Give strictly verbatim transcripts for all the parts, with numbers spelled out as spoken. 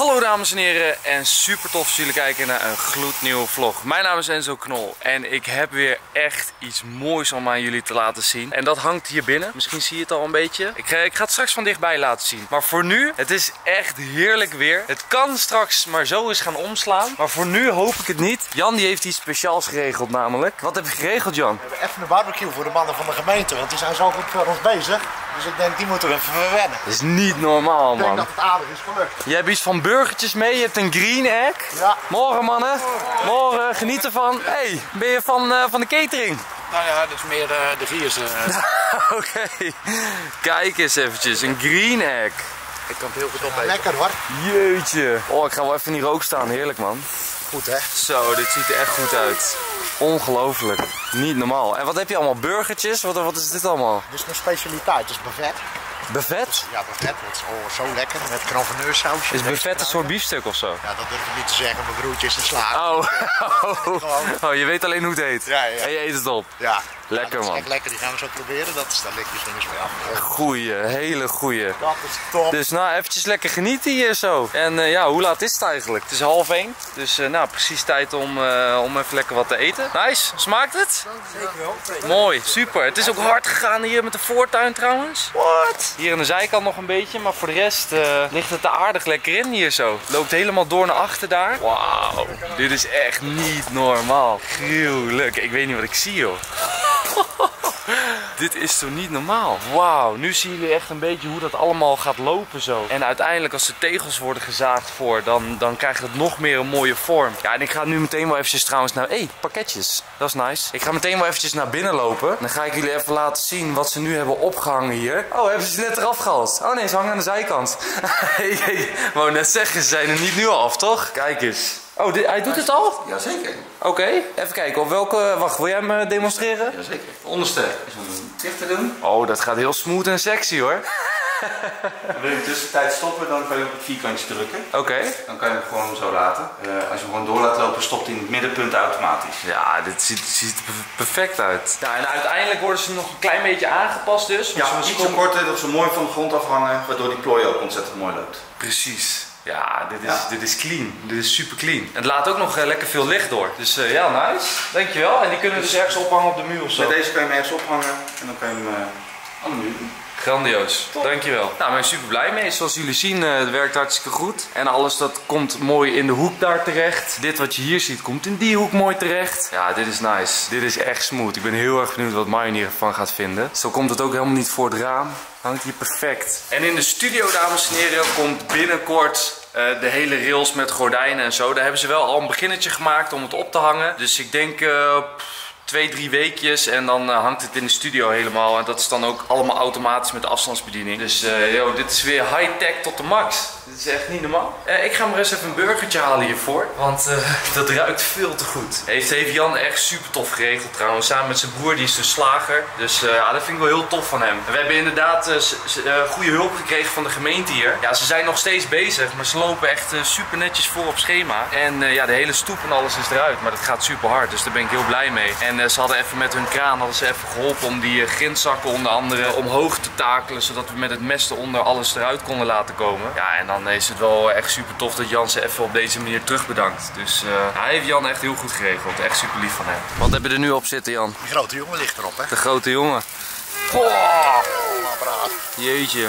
Hallo dames en heren en super tof dat jullie kijken naar een gloednieuwe vlog. Mijn naam is Enzo Knol en ik heb weer echt iets moois om aan jullie te laten zien. En dat hangt hier binnen, misschien zie je het al een beetje. Ik ga, ik ga het straks van dichtbij laten zien. Maar voor nu, het is echt heerlijk weer. Het kan straks maar zo eens gaan omslaan, maar voor nu hoop ik het niet. Jan die heeft iets speciaals geregeld namelijk. Wat heb je geregeld, Jan? We hebben even een barbecue voor de mannen van de gemeente, want die zijn zo goed voor ons bezig. Dus ik denk die moeten we even verwennen. Dat is niet normaal, man. Ik denk dat het aardig is gelukt. Je hebt iets van burgertjes mee, je hebt een green egg. Ja. Morgen mannen, morgen geniet ervan. Hey, ben je van, uh, van de catering? Nou ja, dat is meer uh, de giers. Uh... Oké, okay. Kijk eens eventjes, een green egg. Ik kan het heel goed opeten. Lekker hoor. Jeetje. Oh, ik ga wel even in die rook staan, heerlijk man. Goed hè? Zo, dit ziet er echt goed uit. Ongelooflijk. Niet normaal. En wat heb je allemaal? Burgertjes? Wat, wat is dit allemaal? Dit is mijn specialiteit, het is buffet. Buffet? Ja, buffet. Dat is oh, zo lekker met graverneurssausje. Is buffet een soort biefstuk of zo? Ja, dat durf ik niet te zeggen. Mijn broertje is een slager. Oh. Oh. Oh, je weet alleen hoe het heet. Ja, ja. En je eet het op. Ja. Lekker ja, dat is man. echt lekker, die gaan we zo proberen. Dat is, daar ligt je vingers mee af. Goeie, hele goeie. Dat is top. Dus nou, eventjes lekker genieten hier zo. En uh, ja, hoe laat is het eigenlijk? Het is half één. Dus uh, nou, precies tijd om, uh, om even lekker wat te eten. Nice, smaakt het? Zeker wel. Mooi, super. Het is ook hard gegaan hier met de voortuin trouwens. What? Hier aan de zijkant nog een beetje, maar voor de rest uh, ligt het er aardig lekker in hier zo. Het loopt helemaal door naar achter daar. Wauw, dit is echt niet normaal. Gruwelijk. Ik weet niet wat ik zie joh. Dit is toch niet normaal? Wauw, nu zien jullie echt een beetje hoe dat allemaal gaat lopen zo. En uiteindelijk als de tegels worden gezaagd voor, dan, dan krijgt het nog meer een mooie vorm. Ja, en ik ga nu meteen wel eventjes trouwens naar... Hé, hey, pakketjes. Dat is nice. Ik ga meteen wel eventjes naar binnen lopen. Dan ga ik jullie even laten zien wat ze nu hebben opgehangen hier. Oh, hebben ze net eraf gehaald? Oh nee, ze hangen aan de zijkant. Ik wou net zeggen, ze zijn er niet nu af, toch? Kijk eens. Oh, dit, hij doet het al? Jazeker. Oké, okay. Even kijken op welke... Wacht, wil jij hem demonstreren? Jazeker. De onderste is om een ticht te doen. Oh, dat gaat heel smooth en sexy hoor. Wil je in de tussentijd stoppen, dan kan je op het vierkantje drukken. Oké. Okay. Dan kan je hem gewoon zo laten. Uh, als je hem gewoon door laat lopen, stopt hij in het middenpunt automatisch. Ja, dit ziet, ziet er perfect uit. Nou, en uiteindelijk worden ze nog een klein beetje aangepast dus. Ja, iets zo korter, dat ze mooi van de grond afhangen, waardoor die plooi ook ontzettend mooi loopt. Precies. Ja, dit is, ja. dit is clean. Dit is super clean. En het laat ook nog uh, lekker veel licht door. Dus uh, ja, nice. Dankjewel. En die kunnen we dus ergens ophangen op de muur of zo. Met deze kan je hem ergens ophangen en dan kan je hem uh, aan de muur doen. Grandioos. Top. Dankjewel. Nou, ik ben super blij mee. Zoals jullie zien, uh, het werkt hartstikke goed. En alles dat komt mooi in de hoek daar terecht. Dit wat je hier ziet, komt in die hoek mooi terecht. Ja, dit is nice. Dit is echt smooth. Ik ben heel erg benieuwd wat Marjon hiervan gaat vinden. Zo komt het ook helemaal niet voor het raam. Hangt hier perfect. En in de studio, dames en heren, komt binnenkort uh, de hele rails met gordijnen en zo. Daar hebben ze wel al een beginnetje gemaakt om het op te hangen. Dus ik denk... Uh, Twee, drie weekjes en dan uh, hangt het in de studio helemaal. En dat is dan ook allemaal automatisch met de afstandsbediening. Dus uh, yo, dit is weer high-tech tot de max. Dit is echt niet normaal. Uh, ik ga maar eens even een burgertje halen hiervoor. Want uh, dat ruikt veel te goed. Heeft, heeft Jan echt super tof geregeld trouwens. Samen met zijn broer, die is dus slager. Dus uh, ja, dat vind ik wel heel tof van hem. En we hebben inderdaad uh, uh, goede hulp gekregen van de gemeente hier. Ja, ze zijn nog steeds bezig. Maar ze lopen echt uh, super netjes voor op schema. En uh, ja, de hele stoep en alles is eruit. Maar dat gaat super hard. Dus daar ben ik heel blij mee. En uh, ze hadden even met hun kraan hadden ze even geholpen om die uh, grindzakken onder andere omhoog te takelen. Zodat we met het mes eronder alles eruit konden laten komen. Ja, en dan is het wel echt super tof dat Jan ze even op deze manier terug bedankt. Dus uh, hij heeft Jan echt heel goed geregeld. Echt super lief van hem. Wat heb je er nu op zitten, Jan? Die grote jongen ligt erop, hè? De grote jongen. Oh, jeetje.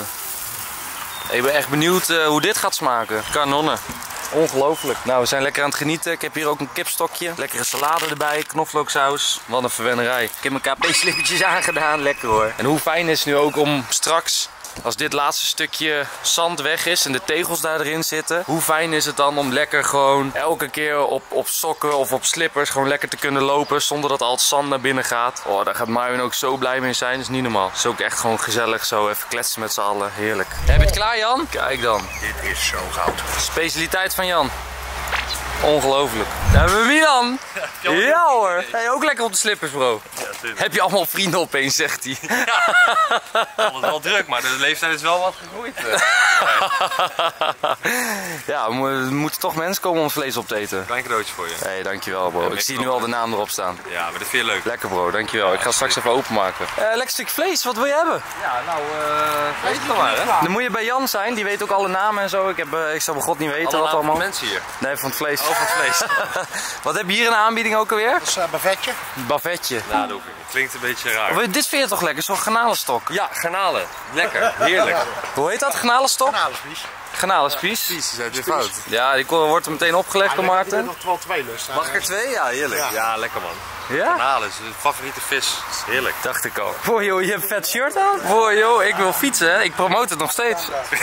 Ik ben echt benieuwd uh, hoe dit gaat smaken. Kanonnen. Ongelooflijk. Nou, we zijn lekker aan het genieten. Ik heb hier ook een kipstokje. Lekkere salade erbij. Knoflooksaus. Wat een verwennerij. Ik heb mijn K P-slippertjes aangedaan. Lekker hoor. En hoe fijn is het nu ook om straks... Als dit laatste stukje zand weg is en de tegels daar erin zitten, hoe fijn is het dan om lekker gewoon elke keer op, op sokken of op slippers gewoon lekker te kunnen lopen zonder dat al het zand naar binnen gaat. Oh, daar gaat Marjon ook zo blij mee zijn, dat is niet normaal. Het is ook echt gewoon gezellig zo even kletsen met z'n allen, heerlijk. Heb je het klaar, Jan? Kijk dan. Dit is zo goud. Specialiteit van Jan. Ongelooflijk. Daar hebben we Milan. Ja hoor. Hey, ook lekker op de slippers, bro. Heb je allemaal vrienden opeens, zegt hij. Ja, alles wel druk, maar de leeftijd is wel wat gegroeid. Ja, we moeten toch mensen komen om vlees op te eten. Klein cadeautje voor je. Hé, hey, dankjewel bro. Ik zie nu al de naam erop staan. Ja, maar dat vind je leuk. Lekker bro, dankjewel. Ik ga straks even openmaken. Uh, lekker stuk vlees, wat wil je hebben? Ja, nou, uh, vlees dan maar hè. Dan moet je bij Jan zijn, die weet ook alle namen en zo. Ik, heb, uh, ik zal bij God niet weten alle wat allemaal. Van mensen hier? Nee, van het vlees. Oh, van het vlees. Wat heb je hier in de aanbieding ook alweer? Dat is een bavetje. Bavetje. Nou, dat hoef ik niet. Klinkt een beetje raar. Oh, dit vind je toch lekker, zo'n garnalenstok? Ja, garnalen. Lekker, heerlijk. Hoe heet dat, garnalensstok? Kanalespies. Garnalenspies. Precies, je zei het weer fout. Ja, die wordt er meteen opgelegd door Ik Maarten. heb nog wel twee lust. Mag ik er twee? Ja, heerlijk. Ja, Ja. lekker man. Ja? Garnalen is mijn favoriete vis. Heerlijk. Dacht ik al. Boah joh, je hebt een vet shirt aan? Boah joh, ik wil fietsen hè. Ik promote het nog steeds.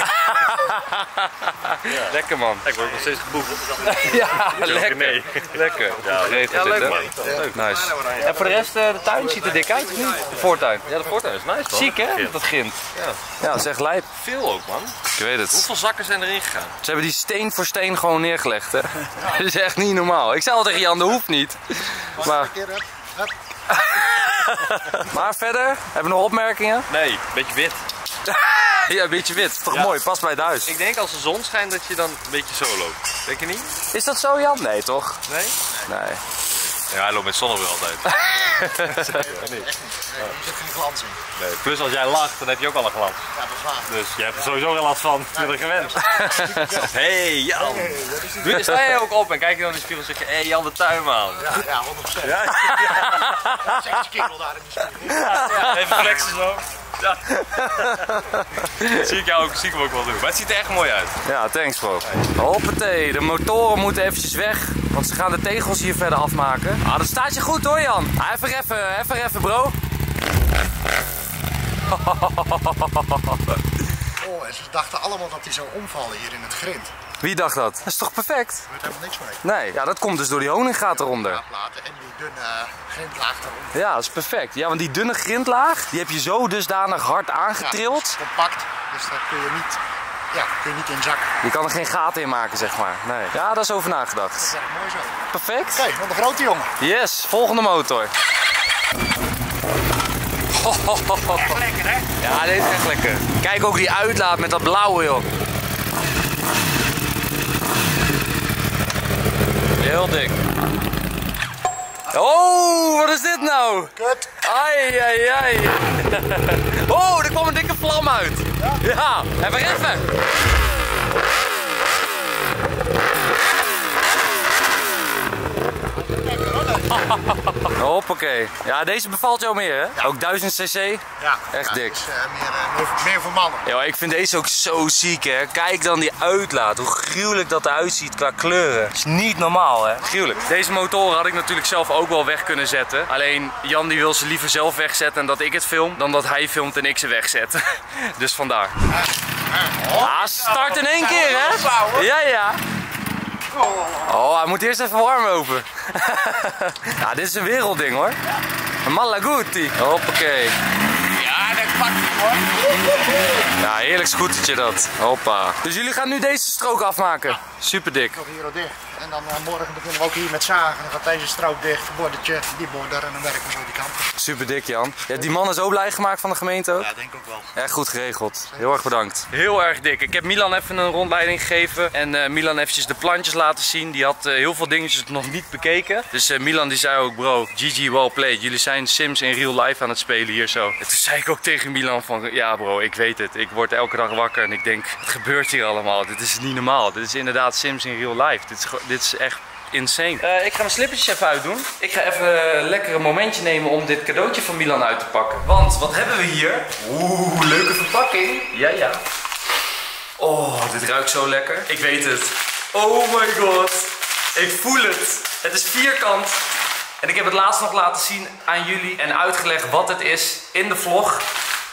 Lekker man. Ik word nog steeds geboekt. Ja, lekker. Nee. Lekker. Ja, leuk. Ja, leuk man. Leuk, nice. En voor de rest, uh, de tuin ziet er dik uit of niet? De voortuin. Ja, de voortuin is nice toch? Ziek hè, dat grind. Ja. Ja, dat is echt lijp. Veel ook man. Ik weet het. Hoeveel zakken zijn erin gegaan? Ze hebben die steen voor steen gewoon neergelegd hè. Dat is echt niet normaal. Ik zei al tegen Jan, dat hoeft niet. Maar, Een keer heb. Hup. maar verder, hebben we nog opmerkingen? Nee, een beetje wit. Ja, een beetje wit. Toch Ja. mooi, past bij het huis. Ik denk als de zon schijnt dat je dan een beetje zo loopt. Denk je niet? Is dat zo Jan? Nee toch? Nee? Nee. Ja, hij loopt met zonnebril altijd. Nee, hier zit geen glans in. Nee. Plus als jij lacht, dan heb je ook al een glans. Ja, dat is waar. Dus je hebt er sowieso geen last van. Ik ben er gewend. Hey Jan! Doe, sta jij ook op en kijk je dan in de spiegel en zeg je, hé hey, Jan de tuinman. Ja, ja, honderd procent. Ja, Dat is echt een kerel daar in de spiegel. ja, even flexen zo. Ja. Dat zie ik jou ook, zie ik hem ook wel doen. Maar het ziet er echt mooi uit. Ja, thanks bro. Hoppatee, de motoren moeten eventjes weg. Want ze gaan de tegels hier verder afmaken. Ah, dat staat je goed hoor Jan. Ah, even even, even even bro. Oh, en ze dachten allemaal dat die zou omvallen hier in het grind. Wie dacht dat? Dat is toch perfect? Er wordt helemaal niks mee. Nee, ja, dat komt dus door die honinggaat eronder. Platen en die dunne grindlaag eronder. Ja, dat is perfect. Ja, want die dunne grindlaag, die heb je zo dusdanig hard aangetrild. Compact, dus daar kun je niet, ja, kun je niet in zakken. Je kan er geen gaten in maken, zeg maar. Nee. Ja, daar is over nagedacht. Dat is echt mooi zo. Perfect. Oké, nog een grote jongen. Yes, volgende motor. Echt lekker hè? Ja, dit is echt lekker. Kijk ook die uitlaat met dat blauwe, joh. Heel dik. Oh, wat is dit nou? Kut. Ai, ai, ai. Oh, er kwam een dikke vlam uit. Ja, even even. Hoppakee. Ja, deze bevalt jou meer, hè? Ook duizend cc. Ja, Echt ja, dik. Dus, uh, meer, uh, meer, voor- meer voor mannen. Ja, ik vind deze ook zo ziek, hè. Kijk dan die uitlaat. Hoe gruwelijk dat eruit ziet qua kleuren. Dat is niet normaal, hè. Gruwelijk. Deze motoren had ik natuurlijk zelf ook wel weg kunnen zetten. Alleen Jan die wil ze liever zelf wegzetten en dat ik het film, dan dat hij filmt en ik ze wegzet. Dus vandaar. Ah, start in één keer, hè? Ja, ja. Oh, hij moet eerst even warm lopen. Ja, dit is een wereldding, hoor. Een Malaguti. Hoppakee. Ja, dat pakt hem hoor. Ja, heerlijk scootertje dat. Hoppa. Dus jullie gaan nu deze strook afmaken. Super dik. Nog hier al dicht. En dan uh, morgen beginnen we ook hier met zagen. Dan gaat deze strook dicht, bordetje, die border en dan werken we zo die kant op. Super dik, Jan. Je hebt die mannen zo blij gemaakt van de gemeente ook. Ja, denk ook wel. Echt goed geregeld. Heel erg bedankt. Heel erg dik. Ik heb Milan even een rondleiding gegeven. En uh, Milan eventjes de plantjes laten zien. Die had uh, heel veel dingetjes nog niet bekeken. Dus uh, Milan die zei ook, bro, G G well played. Jullie zijn Sims in real life aan het spelen hier zo. En toen zei ik ook tegen Milan van, ja bro, ik weet het. Ik word elke dag wakker en ik denk, wat gebeurt hier allemaal? Dit is niet normaal. Dit is inderdaad Sims in real life. Dit is, dit is echt insane. Uh, ik ga mijn slippertjes even uitdoen. Ik ga even een lekker momentje nemen om dit cadeautje van Milan uit te pakken. Want wat hebben we hier? Oeh, leuke verpakking. Ja, ja. Oh, dit ruikt zo lekker. Ik weet het. Oh my god. Ik voel het. Het is vierkant. En ik heb het laatst nog laten zien aan jullie en uitgelegd wat het is in de vlog.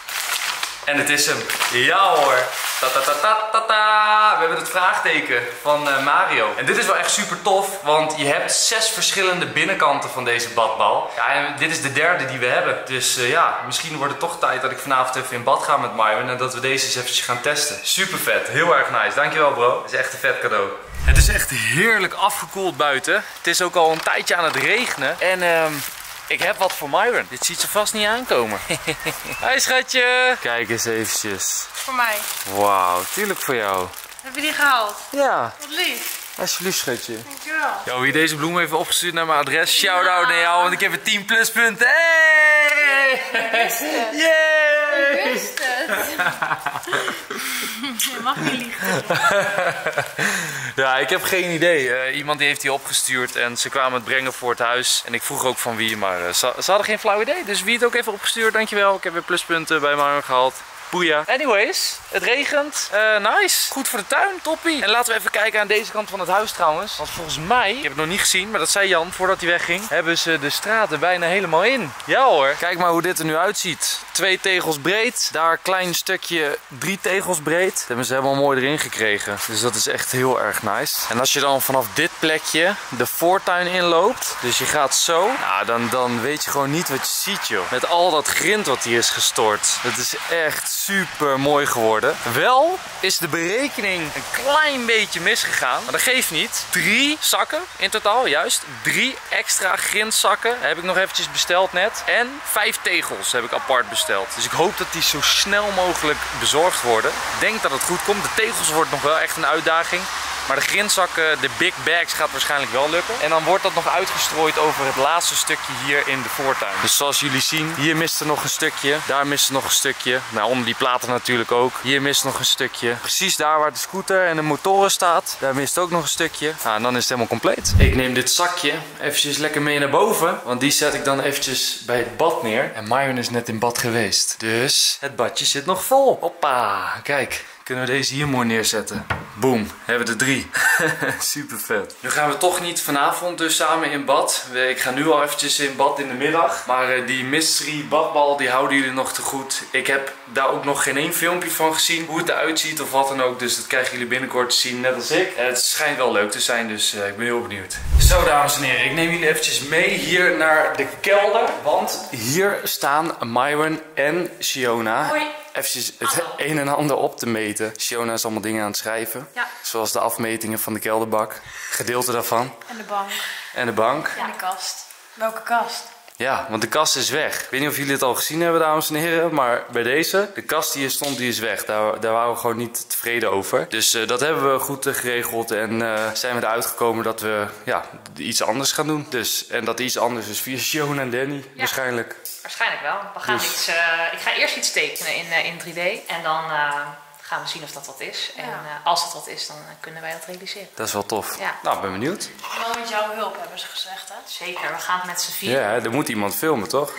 En het is hem. Ja hoor. Ta -ta -ta -ta -ta -ta. We hebben het vraagteken van uh, Mario. En dit is wel echt super tof, want je hebt zes verschillende binnenkanten van deze badbal. Ja, en dit is de derde die we hebben. Dus uh, ja, misschien wordt het toch tijd dat ik vanavond even in bad ga met Myron en dat we deze eens eventjes gaan testen. Super vet. Heel erg nice. Dankjewel bro. Het is echt een vet cadeau. Het is echt heerlijk afgekoeld buiten. Het is ook al een tijdje aan het regenen. En um, Ik heb wat voor Myron. Dit ziet ze vast niet aankomen. Hoi schatje. Kijk eens eventjes. Voor mij. Wauw, tuurlijk voor jou. Heb je die gehaald? Ja. Wat lief. Alsjeblieft schatje. Dankjewel. Yo, wie deze bloem heeft opgestuurd naar mijn adres. Shout-out naar jou, want ik heb een tien pluspunten. Hey! Ik wist het. Yay! Ik wist het. Je mag niet liegen. Ja, ik heb geen idee. Uh, iemand die heeft die opgestuurd en ze kwamen het brengen voor het huis. En ik vroeg ook van wie, maar uh, ze, ze hadden geen flauw idee. Dus wie het ook even opgestuurd, dankjewel. Ik heb weer pluspunten bij mij gehaald. Boeia. Anyways, het regent. Uh, nice. Goed voor de tuin. Toppie. En laten we even kijken aan deze kant van het huis trouwens. Want volgens mij, ik heb het nog niet gezien, maar dat zei Jan voordat hij wegging, hebben ze de straten bijna helemaal in. Ja hoor. Kijk maar hoe dit er nu uitziet. Twee tegels breed. Daar een klein stukje drie tegels breed. Dat hebben ze helemaal mooi erin gekregen. Dus dat is echt heel erg nice. En als je dan vanaf dit plekje de voortuin inloopt. Dus je gaat zo. Nou, dan, dan weet je gewoon niet wat je ziet joh. Met al dat grind wat hier is gestort. Het is echt super mooi geworden. Wel is de berekening een klein beetje misgegaan. Maar dat geeft niet. Drie zakken in totaal, juist. Drie extra grindzakken heb ik nog eventjes besteld net. En vijf tegels heb ik apart besteld. Dus ik hoop dat die zo snel mogelijk bezorgd worden. Ik denk dat het goed komt. De tegels wordt nog wel echt een uitdaging. Maar de grindzakken, de big bags gaat waarschijnlijk wel lukken. En dan wordt dat nog uitgestrooid over het laatste stukje hier in de voortuin. Dus zoals jullie zien, hier mist er nog een stukje. Daar mist er nog een stukje. Nou, onder die platen natuurlijk ook. Hier mist nog een stukje. Precies daar waar de scooter en de motoren staat. Daar mist ook nog een stukje. Nou, en dan is het helemaal compleet. Ik neem dit zakje eventjes lekker mee naar boven. Want die zet ik dan eventjes bij het bad neer. En Myron is net in bad geweest. Dus het badje zit nog vol. Hoppa, kijk. Kunnen we deze hier mooi neerzetten. Boom, hebben we er drie. Super vet. Nu gaan we toch niet vanavond dus samen in bad. Ik ga nu al eventjes in bad in de middag. Maar die mystery badbal die houden jullie nog te goed. Ik heb daar ook nog geen één filmpje van gezien. Hoe het eruit ziet of wat dan ook. Dus dat krijgen jullie binnenkort te zien, net als ik. Het schijnt wel leuk te zijn, dus ik ben heel benieuwd. Zo dames en heren, ik neem jullie eventjes mee hier naar de kelder. Want hier staan Myron en Shiona. Hoi. Eventjes het een en ander op te meten. Shiona is allemaal dingen aan het schrijven. Ja. Zoals de afmetingen van de kelderbak. Gedeelte daarvan. En de bank. En de bank. Ja. En de kast. Welke kast? Ja, want de kast is weg. Ik weet niet of jullie het al gezien hebben, dames en heren. Maar bij deze, de kast die hier stond, die is weg. Daar, daar waren we gewoon niet tevreden over. Dus uh, dat hebben we goed uh, geregeld. En uh, zijn we eruit gekomen dat we ja, iets anders gaan doen. Dus, en dat iets anders is via Shiona en Danny. Ja. Waarschijnlijk. Waarschijnlijk wel. We gaan Dus. iets, uh, ik ga eerst iets tekenen in, uh, in drie D. En dan uh, gaan we zien of dat wat is. En uh, als het wat is, dan uh, kunnen wij dat realiseren. Dat is wel tof. Ja. Nou, ik ben benieuwd. Wel met jouw hulp hebben ze gezegd, hè? Zeker, we gaan het met z'n vier. Ja, er moet iemand filmen, toch?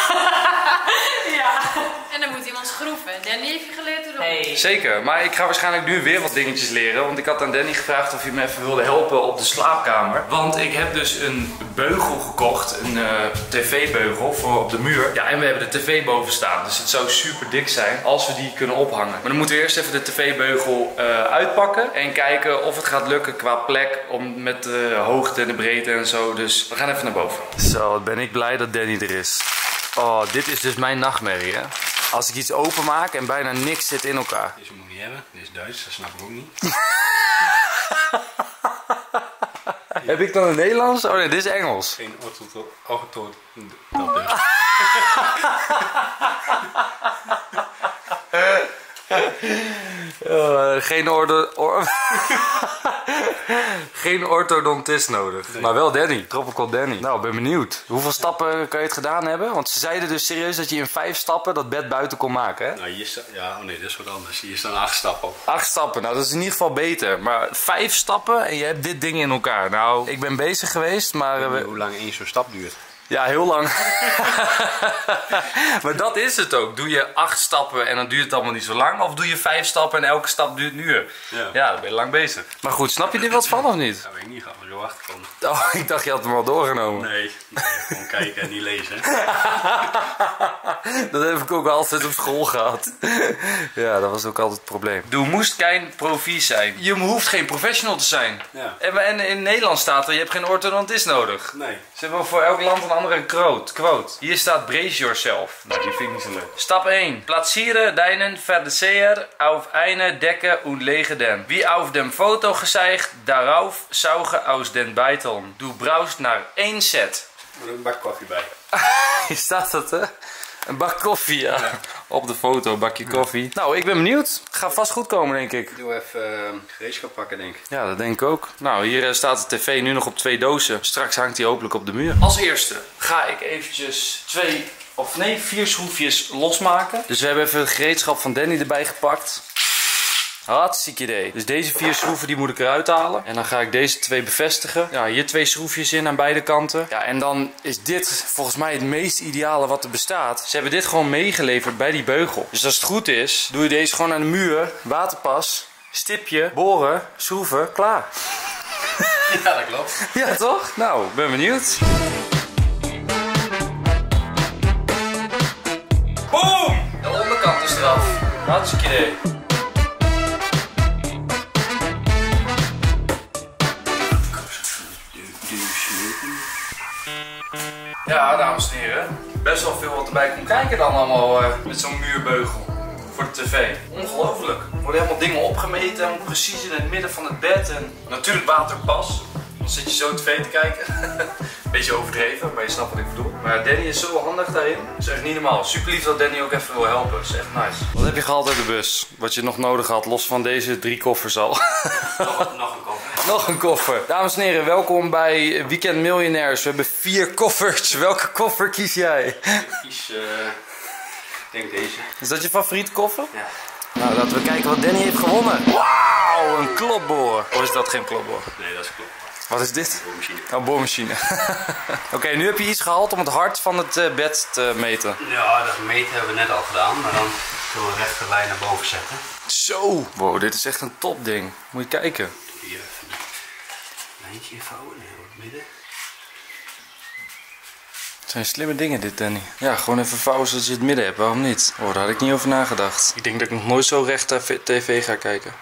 Ja. En dan moet iemand schroeven. Danny heeft je geleerd hoe dat Hey. moet. Zeker, maar ik ga waarschijnlijk nu weer wat dingetjes leren. Want ik had aan Danny gevraagd of hij me even wilde helpen op de slaapkamer. Want ik heb dus een beugel gekocht, een uh, tv-beugel voor op de muur. Ja, en we hebben de tv boven staan. Dus het zou super dik zijn als we die kunnen ophangen. Maar dan moeten we eerst even de tv-beugel uh, uitpakken. En kijken of het gaat lukken qua plek om met de hoogte en de breedte en zo. Dus we gaan even naar boven. Zo, wat ben ik blij dat Danny er is. Oh, dit is dus mijn nachtmerrie, hè. Als ik iets openmaak en bijna niks zit in elkaar. Deze moet ik niet hebben. Dit is Duits, dat snap ik ook niet. Heb ik dan een Nederlands? Oh nee, dit is Engels. Geen orthotoon. Dat dus. Uh, geen orde... Or geen orthodontist nodig. Nee. Maar wel Danny. Tropical Danny. Nou, ben benieuwd. Hoeveel stappen kan je het gedaan hebben? Want ze zeiden dus serieus dat je in vijf stappen dat bed buiten kon maken, hè? Nou, hier staat... Ja, oh nee, dat is wat anders. Hier staan acht stappen op. Acht stappen. Nou, dat is in ieder geval beter. Maar vijf stappen en je hebt dit ding in elkaar. Nou, ik ben bezig geweest, maar... Ik weet uh, niet hoe lang één zo'n stap duurt. Ja, heel lang. Maar dat is het ook. Doe je acht stappen en dan duurt het allemaal niet zo lang? Of doe je vijf stappen en elke stap duurt een uur? Ja, ja dan ben je lang bezig. Maar goed, snap je er wat van of niet? Dat weet ik niet, gaan we zo achterkomen. Oh, ik dacht je had hem al doorgenomen. Nee, nee gewoon kijken en niet lezen. Dat heb ik ook altijd op school gehad. Ja, dat was ook altijd het probleem. Du moest geen profi zijn. Je hoeft geen professional te zijn. Ja. En, en in Nederland staat er, je hebt geen orthodontist nodig. Nee. Ze hebben voor elk land een andere quote. quote. Hier staat brace yourself. Nou, die vind ik niet zo leuk. Stap één. Platziere deinen Verzehr auf eine Decke und lege den. Wie auf dem Foto gezeigt, darauf sauge aus den Beiteln. Du brauchst naar één set. er ook een bak koffie bij. Hier staat dat, hè? Een bak koffie, ja. ja. Op de foto, een bakje koffie. Nou, ik ben benieuwd. Gaat vast goed komen, denk ik. Doe even uh, gereedschap pakken, denk ik. Ja, dat denk ik ook. Nou, hier uh, staat de tv nu nog op twee dozen. Straks hangt hij hopelijk op de muur. Als eerste ga ik eventjes twee, of nee, vier schroefjes losmaken. Dus we hebben even het gereedschap van Danny erbij gepakt. Hartstikke idee. Dus deze vier schroeven die moet ik eruit halen. En dan ga ik deze twee bevestigen. Ja, hier twee schroefjes in aan beide kanten. Ja, en dan is dit volgens mij het meest ideale wat er bestaat. Ze hebben dit gewoon meegeleverd bij die beugel. Dus als het goed is, doe je deze gewoon aan de muur. Waterpas, stipje, boren, schroeven, klaar. Ja, dat klopt. Ja, toch? Nou, ben benieuwd. Boom! De onderkant is eraf. Hartstikke idee. Ja, dames en heren. Best wel veel wat erbij komt kijken dan allemaal uh, met zo'n muurbeugel voor de tv. Ongelooflijk. Er worden helemaal dingen opgemeten, helemaal precies in het midden van het bed. En natuurlijk waterpas. Dan zit je zo tv te kijken. Beetje overdreven, maar je snapt wat ik bedoel. Maar Danny is zo handig daarin. Dat is echt niet normaal. Super lief dat Danny ook even wil helpen. Dat is echt nice. Wat heb je gehaald uit de bus? Wat je nog nodig had, los van deze drie koffers al. Nog, nog een koffer. Nog een koffer. Dames en heren, welkom bij Weekend Miljonairs. We hebben vier koffers. Welke koffer kies jij? Ik kies, uh, ik denk deze. Is dat je favoriete koffer? Ja. Nou, laten we kijken wat Danny heeft gewonnen. Wauw, een klopboor. Of is dat geen klopboor? Nee, dat is klopt. Wat is dit? Boormachine. Oh, boormachine. Oké, okay, nu heb je iets gehaald om het hart van het uh, bed te meten. Ja, dat meten hebben we net al gedaan, maar dan kunnen we een rechte lijn naar boven zetten. Zo! Wow, dit is echt een topding. Moet je kijken. Hier even een lijntje vouwen, heel in het midden. Het zijn slimme dingen dit, Danny. Ja, gewoon even vouwen zodat je het midden hebt. Waarom niet? Oh, daar had ik niet over nagedacht. Ik denk dat ik nog nooit zo recht naar tv ga kijken.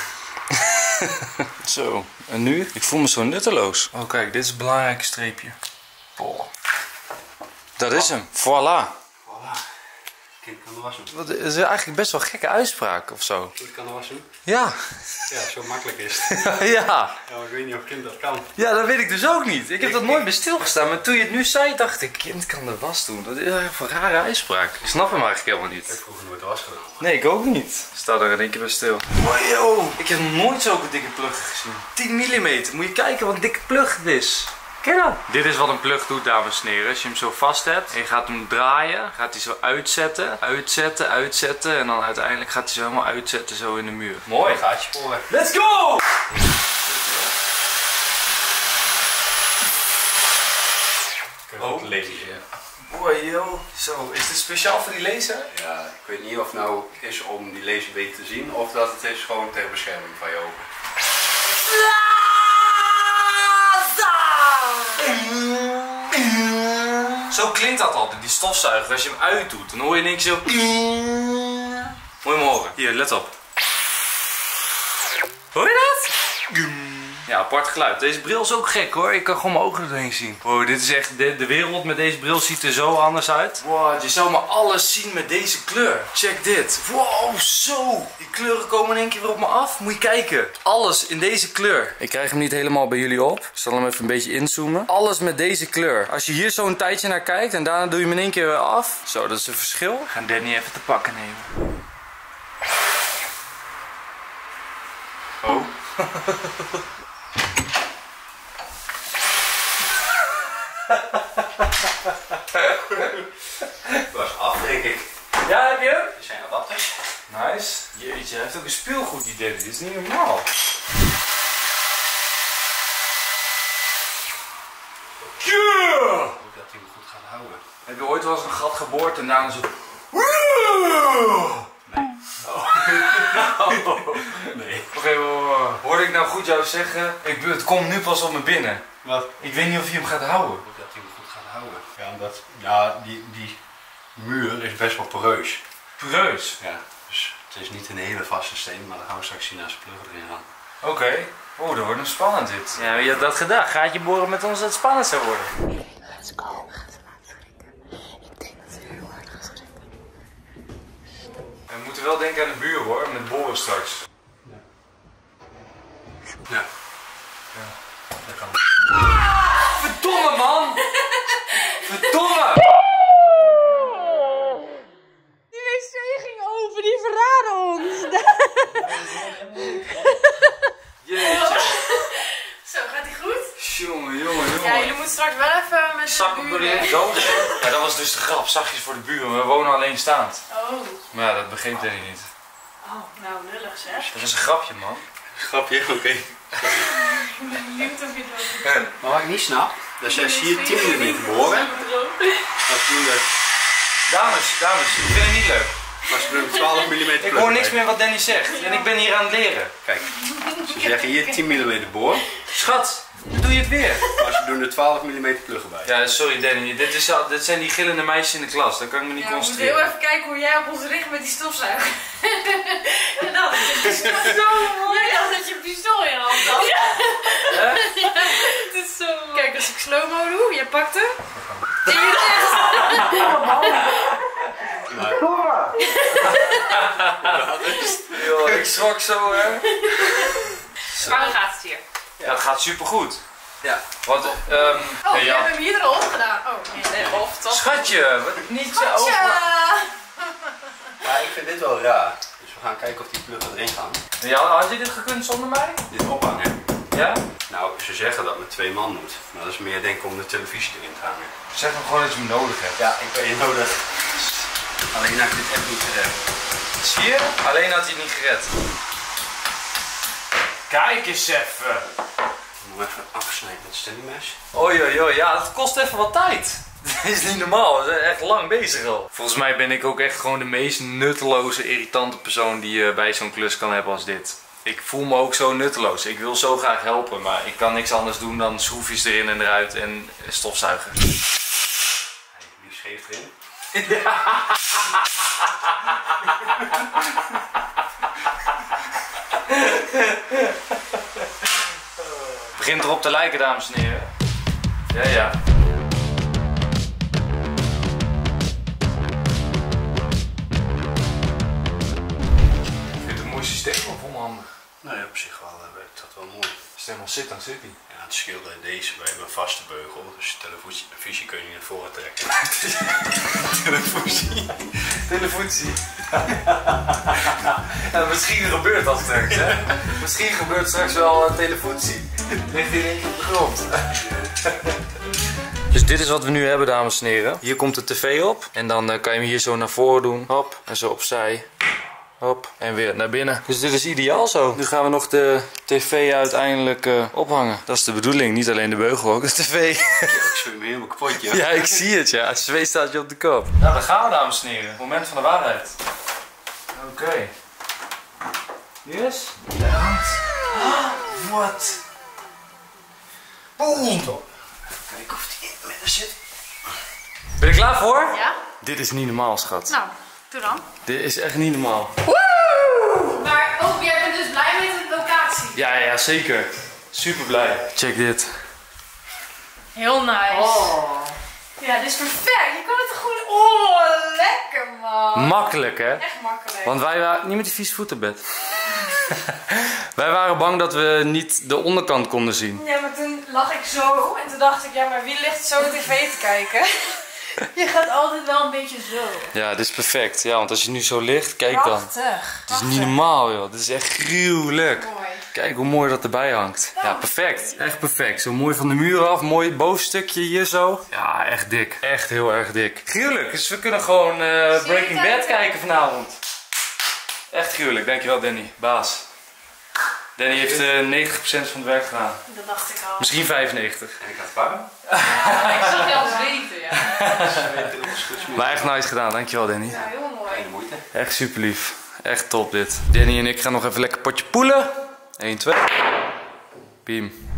Zo, en nu? Ik voel me zo nutteloos. Oh kijk, dit is het belangrijke streepje. Oh. Dat is hem. Voilà. Voilà. Kind kan de was doen. Dat is eigenlijk best wel een gekke uitspraak of zo. Kind kan de was doen? Ja. Ja, zo makkelijk is het. Ja. Ja, maar ik weet niet of kind dat kan. Ja, dat weet ik dus ook niet. Ik heb dat nooit bij stilgestaan. Maar toen je het nu zei, dacht ik, kind kan de was doen. Dat is eigenlijk een rare uitspraak. Ik snap hem eigenlijk helemaal Ik heb niet. vroeger nooit de was gedaan. Nee, ik ook niet. Ik sta er in één keer bij stil. Wow, ik heb nog nooit zulke dikke pluggen gezien. tien millimeter. Moet je kijken wat een dikke plug het is. Kijk nou. Dit is wat een plug doet, dames en heren. Als je hem zo vast hebt en je gaat hem draaien, gaat hij zo uitzetten, uitzetten, uitzetten. En dan uiteindelijk gaat hij zo helemaal uitzetten zo in de muur. Mooi. Gaatje sporen. Let's go! Oh, lezen. Ja. Boy, yo. Zo, is dit speciaal voor die laser? Ja, ik weet niet of het nou is om die laser beter te zien of dat het is gewoon ter bescherming van je ogen. Zo klinkt dat altijd, die stofzuiger. Als je hem uitdoet, dan hoor je niks zo. Moet je hem horen. Hier, let op. Hoor je dat? Ja, apart geluid. Deze bril is ook gek hoor. Ik kan gewoon mijn ogen erheen zien. Wow, dit is echt... De, de wereld met deze bril ziet er zo anders uit. Wow, je zou maar alles zien met deze kleur. Check dit. Wow, zo. Die kleuren komen in één keer weer op me af. Moet je kijken. Alles in deze kleur. Ik krijg hem niet helemaal bij jullie op. Ik zal hem even een beetje inzoomen. Alles met deze kleur. Als je hier zo een tijdje naar kijkt en daarna doe je hem in één keer weer af. Zo, dat is een verschil. We gaan Danny even te pakken nemen. Oh. Dat was af, denk ik. Ja, heb je hem? Er zijn adapters. Nice. Jeetje, hij heeft ook een speelgoed die Danny. Dit is niet normaal. Yeah! Hoop dat hij hem goed gaat houden. Heb je ooit wel eens een gat geboord en daarna zo... Nee. Oh. Nee. Oké, okay, hoorde ik nou goed jou zeggen? Ik, het komt nu pas op me binnen. Wat? Ik weet niet of je hem gaat houden. Hoop dat hij hem goed gaat houden. Ja, omdat ja, die, die muur is best wel poreus. Poreus? Ja, dus het is niet een hele vaste steen, maar dan gaan we straks zien als de plug erin gaan. Oké. Okay. Oh, dat wordt nog spannend dit. Ja, je had dat gedacht. Gaat je boren met ons dat het spannend zou worden? Let's go. We gaan ze laten schrikken. Ik denk dat ze heel hard gaan schrikken. We moeten wel denken aan de buren hoor, met boren straks. Ja. Ja. Ja. Dat kan. Verdomme man! Godverdomme! Die wc ging open, die verraden ons. Jeetje. Zo, gaat die goed? Jongen, jongen, jongen. Ja, jullie moeten straks wel even met de Zakken buren. erin, zo. Ja, dat was dus de grap. Zachtjes voor de buren. We wonen alleenstaand. Oh. Maar ja, dat begreep Danny niet. Oh, nou lullig zeg. Dat is een grapje, man. Grapje, oké. Okay. Ik ben benieuwd of je het ook Maar wat ik niet snap, dat is hier tien millimeter behoren. Als doen dat. Dames, dames, ik vind het niet leuk. Maar ze doen twaalf millimeter. Ik hoor niks meer wat Danny zegt. En ik ben hier aan het leren. Kijk, ze zeggen hier tien millimeter boor. Schat, dan doe je het weer. Maar ze doen er twaalf millimeter pluggen bij. Ja, sorry Danny. Dit, is, al- dit zijn die gillende meisjes in de klas. Daar kan ik me niet Ja, we moeten concentreren. heel even kijken hoe jij op ons richt met die stofzuiger. En dat is zo mooi. Jij dacht dat je een pistool in je hand had. Ja. Ja? Het is zo mooi. Kijk, als ik slow-mo doe, jij pakt hem. En je Yo, ik schrok zo, hè. Maar hoe gaat het hier? Ja, het gaat supergoed. Ja. Want, ehm Oh, ja, je ja. hebt hem hier erop gedaan. Oh, nee. Nee, of toch? Schatje, wat niet zo over. Tja. Ja, ik vind dit wel raar. Dus we gaan kijken of die pluggen erin gaan. Ja, had je dit gekund zonder mij? Dit ophangen. Ja? Nou, ze zeggen dat het met twee man moet. Maar dat is meer denk ik om de televisie erin te hangen. Zeg hem gewoon dat je hem nodig hebt. Ja, ik ben je nodig. Alleen had ik dit echt niet gered. Zie je? Alleen had hij het niet gered. Kijk eens even. Ik moet even afsnijden met het stellingmes. Oei, oei, oei. Ja, dat kost even wat tijd. Dat is niet normaal. We zijn echt lang bezig al. Volgens mij ben ik ook echt gewoon de meest nutteloze, irritante persoon die je bij zo'n klus kan hebben als dit. Ik voel me ook zo nutteloos. Ik wil zo graag helpen, maar ik kan niks anders doen dan schroefjes erin en eruit en stofzuigen. Hij nu scheef erin. Het begint erop te lijken, dames en heren. Ja, ja. Ik vind het een mooi systeem of onhandig? Nou ja, op zich wel uh, werkt dat wel mooi. Als het helemaal zit, dan zit hij. Ja, het scheelt bij deze. Wij hebben een vaste beugel, dus de televisie kun je niet naar voren trekken. Televisie. Televisie. Ja, misschien gebeurt dat straks, hè? Misschien gebeurt straks wel een televisie. Ligt hier eentje op de grond. Dus dit is wat we nu hebben, dames en heren. Hier komt de tv op. En dan uh, kan je hem hier zo naar voren doen. Hop. En zo opzij. Hop. En weer naar binnen. Dus dit is ideaal zo. Nu gaan we nog de tv uiteindelijk uh, ophangen. Dat is de bedoeling. Niet alleen de beugel, ook de tv. Ja, ik zweem me helemaal kapot, ja. Ja, ik zie het, ja. Zweet staat je op de kop. Nou, daar gaan we, dames en heren. Moment van de waarheid. Oké. Okay. Yes? Ja. Wat? Boom! Stop. Even kijken of die in het midden zit. Ben je klaar voor? Ja? Dit is niet normaal, schat. Nou, doe dan. Dit is echt niet normaal. Maar ook, jij bent dus blij met de locatie. Ja, ja, zeker. Super blij. Check dit. Heel nice. Oh. Ja, dit is perfect. Je kan het gewoon... Oh, lekker man. Makkelijk, hè? Echt makkelijk. Want wij waren... Niet met die vieze voeten, bed. Wij waren bang dat we niet de onderkant konden zien. Ja, maar toen lag ik zo en toen dacht ik, ja, maar wie ligt zo tv te kijken? Je gaat altijd wel een beetje zo. Ja, dit is perfect. Ja, want als je nu zo ligt, kijk dan. Prachtig. Het is niet normaal, joh. Dit is echt gruwelijk. Mooi. Kijk hoe mooi dat erbij hangt. Ja, perfect. Echt perfect. Zo mooi van de muur af. Mooi bovenstukje hier zo. Ja, echt dik. Echt heel erg dik. Gruwelijk. Dus we kunnen gewoon uh, Breaking Bad kijken vanavond. Echt gruwelijk. Dankjewel, Danny. Baas. Danny heeft uh, negentig procent van het werk gedaan. Dat dacht ik al. Misschien vijfennegentig. En ik ga het warm. Ja, ik zag je al zweten, ja. Maar echt nice gedaan. Dankjewel, Danny. Ja, heel mooi. Geen moeite. Echt super lief. Echt top dit. Danny en ik gaan nog even lekker potje poelen. één, twee. Beam.